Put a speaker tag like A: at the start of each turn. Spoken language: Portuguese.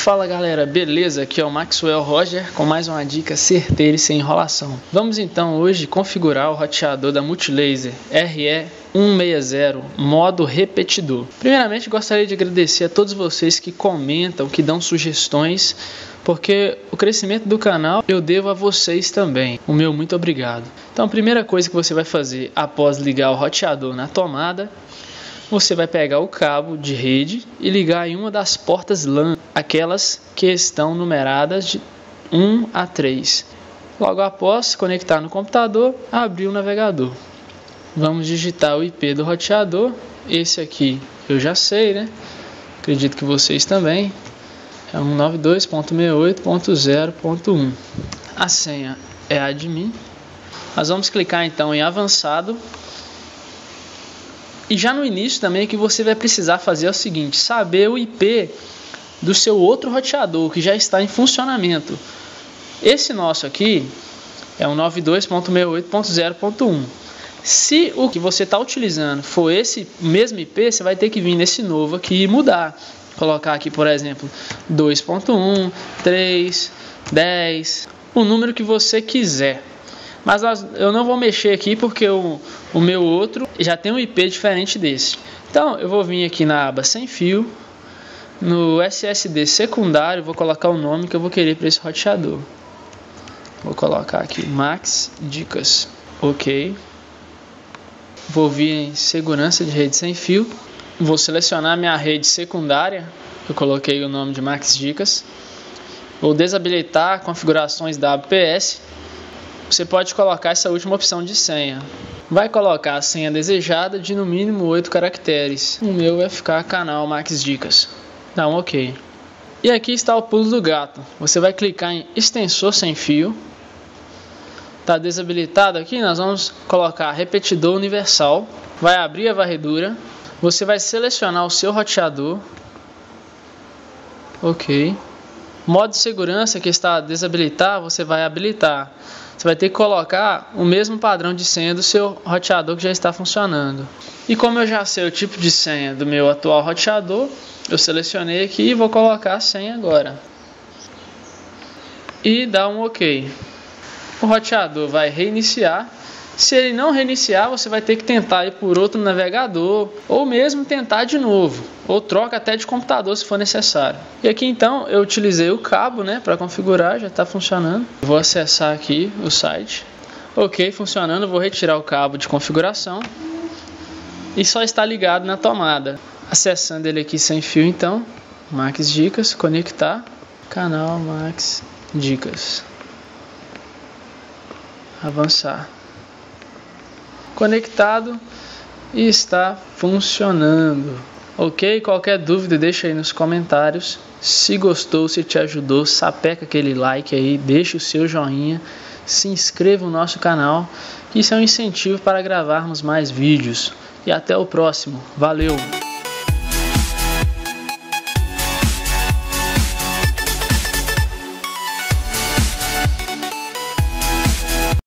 A: Fala galera, beleza? Aqui é o Maxwell Roger com mais uma dica certeira e sem enrolação. Vamos então hoje configurar o roteador da Multilaser RE160 modo repetidor. Primeiramente gostaria de agradecer a todos vocês que comentam, que dão sugestões, porque o crescimento do canal eu devo a vocês também. O meu muito obrigado. Então a primeira coisa que você vai fazer após ligar o roteador na tomada, você vai pegar o cabo de rede e ligar em uma das portas LAN, aquelas que estão numeradas de 1 a 3. Logo após, conectar no computador, abrir o navegador. Vamos digitar o IP do roteador. Esse aqui eu já sei, né? Acredito que vocês também. É 192.68.0.1. A senha é admin. Nós vamos clicar então em avançado. E já no início também que você vai precisar fazer é o seguinte: saber o IP do seu outro roteador que já está em funcionamento. Esse nosso aqui é 192.68.0.1. Se o que você está utilizando for esse mesmo IP, você vai ter que vir nesse novo aqui e mudar. Colocar aqui, por exemplo, 2.1, 3, 10, o número que você quiser. Mas eu não vou mexer aqui porque o meu outro já tem um IP diferente desse. Então eu vou vir aqui na aba sem fio, no SSD secundário, vou colocar o nome que eu vou querer para esse roteador. Vou colocar aqui Max Dicas. Ok. Vou vir em segurança de rede sem fio. Vou selecionar minha rede secundária. Eu coloquei o nome de Max Dicas. Vou desabilitar configurações da APS. Você pode colocar essa última opção de senha. Vai colocar a senha desejada de no mínimo 8 caracteres. O meu vai ficar canal Max Dicas. Dá um OK. E aqui está o pulo do gato. Você vai clicar em extensor sem fio. Está desabilitado aqui, nós vamos colocar repetidor universal. Vai abrir a varredura. Você vai selecionar o seu roteador. OK. Modo de segurança que está desabilitado, você vai habilitar. Você vai ter que colocar o mesmo padrão de senha do seu roteador que já está funcionando. E como eu já sei o tipo de senha do meu atual roteador, eu selecionei aqui e vou colocar a senha agora. E dá um OK. O roteador vai reiniciar. Se ele não reiniciar, você vai ter que tentar ir por outro navegador, ou mesmo tentar de novo, ou troca até de computador se for necessário. E aqui então eu utilizei o cabo, né, para configurar, já está funcionando. Vou acessar aqui o site. OK, funcionando. Vou retirar o cabo de configuração e só está ligado na tomada. Acessando ele aqui sem fio, então, Max Dicas, conectar, canal Max Dicas, avançar. Conectado e está funcionando. Ok? Qualquer dúvida deixa aí nos comentários. Se gostou, se te ajudou, sapeca aquele like aí, deixa o seu joinha, se inscreva no nosso canal. Isso é um incentivo para gravarmos mais vídeos. E até o próximo. Valeu!